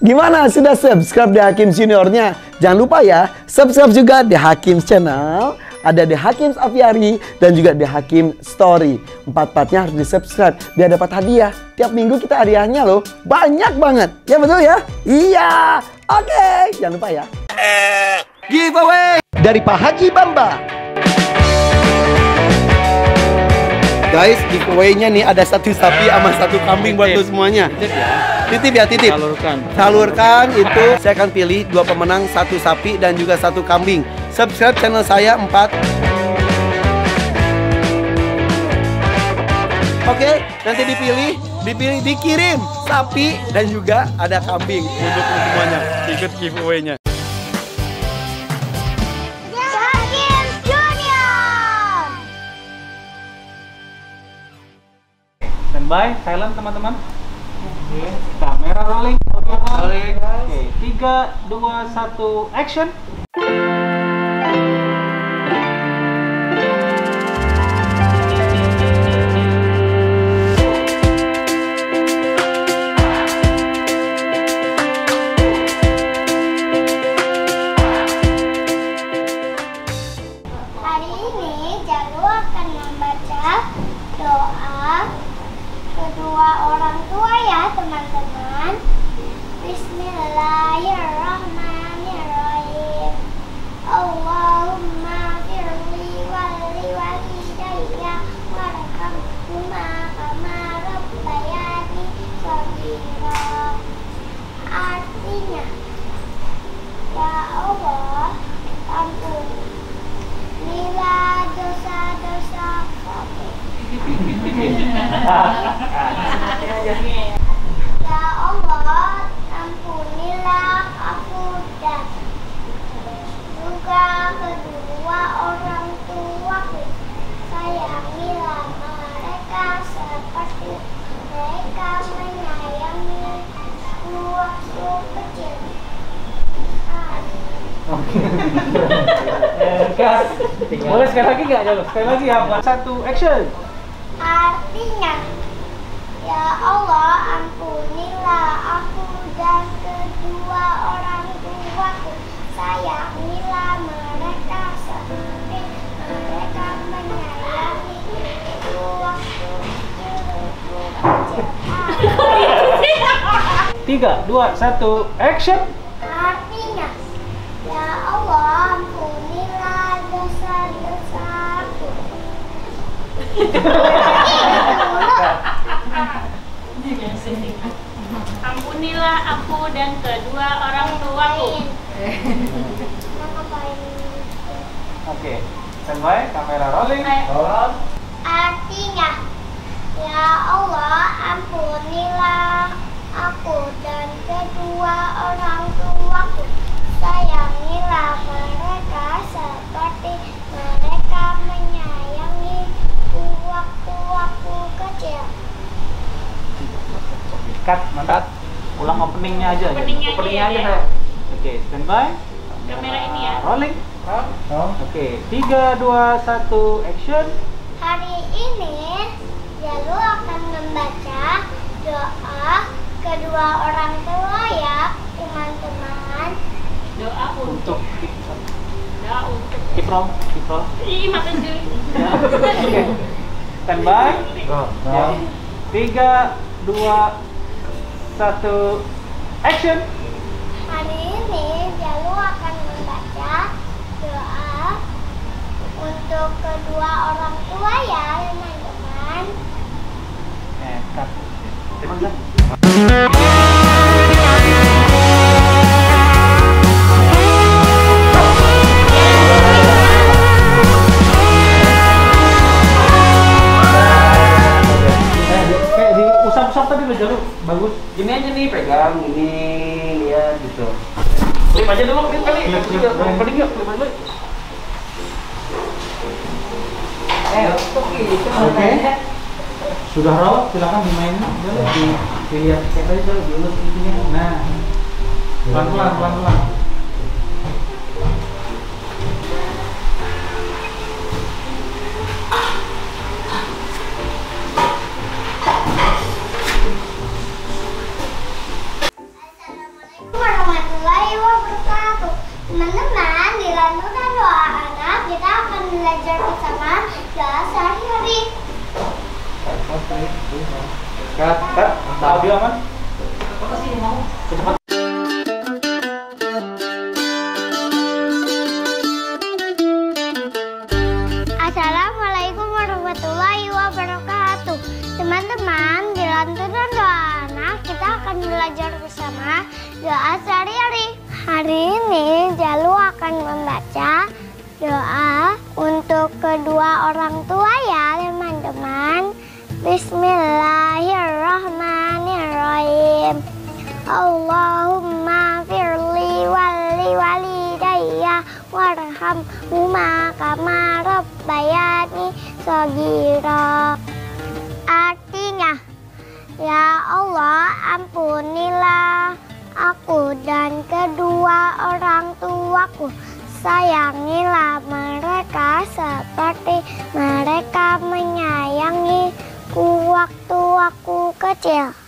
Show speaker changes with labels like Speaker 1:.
Speaker 1: Gimana? Sudah subscribe The Hakim Juniornya? Jangan lupa ya, subscribe juga The Hakim Channel. Ada The Hakim Aviary dan juga The Hakim Story. Empat-empatnya harus di-subscribe biar dapat hadiah. Tiap minggu kita hadiahnya loh, banyak banget. Ya betul ya? Iya. Oke, jangan lupa ya. Giveaway dari Pak Haji Bamba. Guys, giveaway-nya nih ada satu sapi sama satu kambing buat lo semuanya. Titip ya, titip. Salurkan itu. Saya akan pilih 2 pemenang, 1 sapi dan juga 1 kambing. Subscribe channel saya 4. Oke, nanti dikirim sapi dan juga ada kambing untuk semuanya. Ikut giveaway-nya.
Speaker 2: Standby, silent teman-teman. Oke, kamera rolling. Rolling. Oke, 3, 2, 1, action.
Speaker 3: Hari ini Jalu akan membaca doa kedua orang tua ya teman-teman. Bismillahirrahmanirrahim. Allahumma firli wali walidayya warhamhuma kama rabbayani shaghira. Artinya, ya Allah, ampunilah dosa-dosa kami. Ya Allah, ampunilah aku dan juga kedua orang tuaku. Sayangilah mereka seperti mereka menyayangiku waktu kecil.
Speaker 2: Boleh sekali lagi nggak, Jalu? Sekali lagi apa? 1, action.
Speaker 3: Artinya, ya Allah, ampunilah aku dan kedua orang tuaku. Sayangilah mereka seperti mereka menyayangiku waktu kecil.
Speaker 2: 3, 2, 1, action.
Speaker 3: Artinya, ya Allah, ampunilah dosa-dosaku.
Speaker 4: Ampunilah aku dan kedua orang tuaku.
Speaker 2: Oke, standby, kamera rolling.
Speaker 3: Artinya, ya Allah, ampunilah aku dan kedua orang tuaku. Sayangilah mereka seperti mereka menyayangiku waktu aku kecil.
Speaker 2: Cut, mantap. Ulang openingnya aja.
Speaker 4: Openingnya aja,
Speaker 2: saya. Oke, standby.
Speaker 4: Kamera ini ya.
Speaker 2: Rolling. Oke, 3, 2, 1, action.
Speaker 3: Hari ini Jalu akan membaca doa kedua orang tua ya teman-teman.
Speaker 4: Doa
Speaker 2: Untuk
Speaker 4: doa untuk.
Speaker 2: kiprol.
Speaker 4: Ih, makasih.
Speaker 2: Oke, standby. Ya. 3, 2, 1, action.
Speaker 3: Hari ini Jalu akan membaca doa untuk kedua orang tua ya teman-teman.
Speaker 2: Cut. Terima kasih. Kayak diusap-usap tadi lo, Jalu. Bagus.
Speaker 1: Gini aja nih, pegang ini ya gitu.
Speaker 2: Klip aja dulu, klip kali. Klip yuk. Oke. Sudah raw, silakan dimainin. Dilihat kayak tadi tuh, diulus itunya. Nah, pelan-pelan.
Speaker 3: warahmatullahi wabarakatuh. Teman-teman, di lantunan doa anak kita akan belajar bersama doa sehari-hari.
Speaker 2: Cut. Audio aman? Cepat.
Speaker 3: Assalamualaikum warahmatullahi wabarakatuh. Teman-teman, di lantunan doa anak kita akan belajar bersama doa sehari-hari. Hari ini Jalu akan membaca doa untuk kedua orang tua ya teman-teman. Bismillahirrahmanirrahim. Allahumma firli wali walidayya warhamhuma kama rabbayani shaghira. Artinya, ya Allah, ampunilah aku dan kedua orang tuaku. Sayangilah mereka seperti mereka menyayangiku waktu aku kecil.